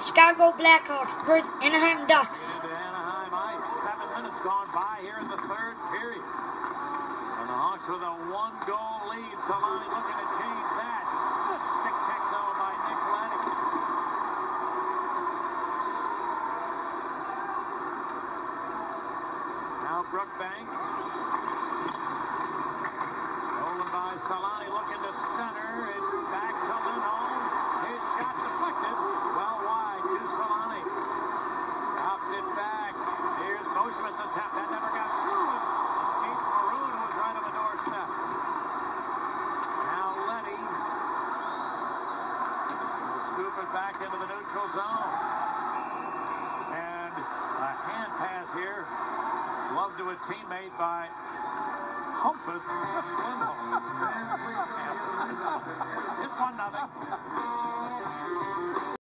Chicago Blackhawks versus Anaheim Ducks. Into Anaheim ice. 7 minutes gone by here in the third period. And the Hawks with a 1-goal lead. Solani looking to change that. Good stick check though by Nick Leddy. Now Brookbank. Stolen by Solani, looking to center. It's back to Lindholm. His shot deflected. Well wide to Solani. Dropped it back. Here's Boschman's attempt. That never got through. Escaped Maroon, who was right on the doorstep. Now Leddy will scoop it back into the neutral zone. And a hand pass here. Love to a teammate by Humpus Lindholm. It's 1-0.